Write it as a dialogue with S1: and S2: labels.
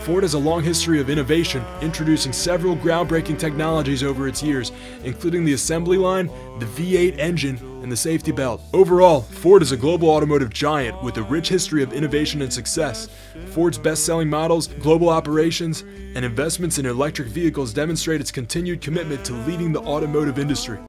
S1: Ford has a long history of innovation, introducing several groundbreaking technologies over its years, including the assembly line, the V8 engine, and the safety belt. Overall, Ford is a global automotive giant with a rich history of innovation and success. Ford's best-selling models, global operations, and investments in electric vehicles demonstrate its continued commitment to leading the automotive industry.